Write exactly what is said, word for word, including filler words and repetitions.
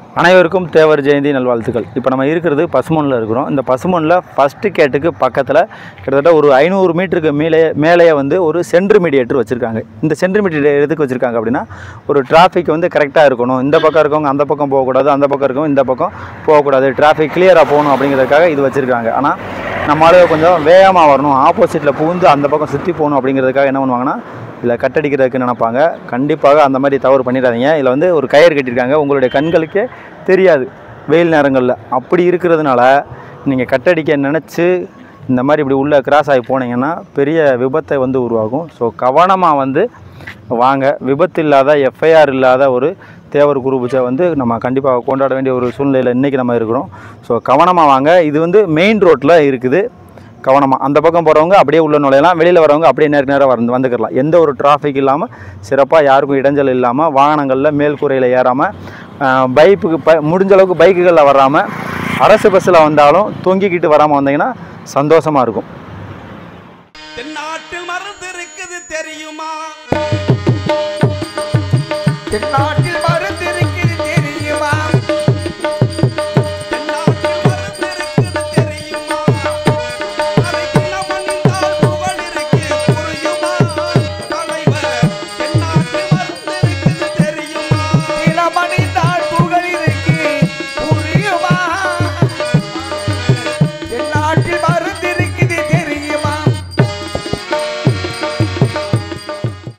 அனைவருக்கும் தேவர் ஜெயந்தி நல்வாழ்த்துக்கள். இப்போ நம்ம இருக்கிறது பசுமொன்னில் இருக்கிறோம். இந்த பசுமொன்னில் ஃபஸ்ட்டு கேட்டுக்கு பக்கத்தில் கிட்டத்தட்ட ஒரு ஐநூறு மீட்டருக்கு மேலே மேலேயே வந்து ஒரு சென்ட்ரு மீடியேட்டர் வச்சுருக்காங்க. இந்த சென்ட்ரு மீடியேட்டர் எதுக்கு வச்சுருக்காங்க அப்படின்னா, ஒரு டிராஃபிக் வந்து கரெக்டாக இருக்கணும், இந்த பக்கம் இருக்கவங்க அந்த பக்கம் போகக்கூடாது, அந்த பக்கம் இருக்கவங்க இந்த பக்கம் போகக்கூடாது, டிராஃபிக் கிளியராக போகணும் அப்படிங்கிறதுக்காக இது வச்சுருக்காங்க. ஆனால் நம்மளால கொஞ்சம் வேகமாக வரணும், ஆப்போசிட்டில் புகுந்து அந்த பக்கம் சுற்றி போகணும் அப்படிங்கிறதுக்காக என்ன பண்ணுவாங்கன்னா, இதில் கட்டடிக்கிறதுக்கு நினைப்பாங்க. கண்டிப்பாக அந்த மாதிரி தவறு பண்ணிடாதீங்க. இதில் வந்து ஒரு கயிறு கட்டியிருக்காங்க, உங்களுடைய கண்களுக்கே தெரியாது வெயில் நேரங்களில். அப்படி இருக்கிறதுனால நீங்கள் கட்டடிக்க நினச்சி இந்த மாதிரி இப்படி உள்ளே கிராஸ் ஆகி போனீங்கன்னா பெரிய விபத்தை வந்து உருவாகும். ஸோ கவனமாக வந்து வாங்க. விபத்து இல்லாத, எஃப்ஐஆர் இல்லாத ஒரு தேவர் குரு பூஜை வந்து நம்ம கண்டிப்பாக கொண்டாட வேண்டிய ஒரு சூழ்நிலையில் இன்றைக்கி நம்ம இருக்கிறோம். ஸோ கவனமாக வாங்க. இது வந்து மெயின் ரோட்டில் இருக்குது. கவனமாக அந்த பக்கம் போகிறவங்க அப்படியே உள்ள நுழையலாம், வெளியில் வரவங்க அப்படியே நேருக்கு நேராக வந்து வந்துக்கலாம். எந்த ஒரு டிராஃபிக் இல்லாமல் சிறப்பாக யாருக்கும் இடைஞ்சல் இல்லாமல் வாகனங்களில் மேல் கூரையில் ஏறாமல், பைப்புக்கு ப முடிஞ்ச அளவுக்கு பைக்குகளில் வராமல், அரசு பஸ்ஸில் வந்தாலும் தொங்கிக்கிட்டு வராமல் வந்தீங்கன்னா சந்தோஷமாக இருக்கும். தென்னாட்டில் மருந்து இருக்குது தெரியுமா? தென்னாட்டில்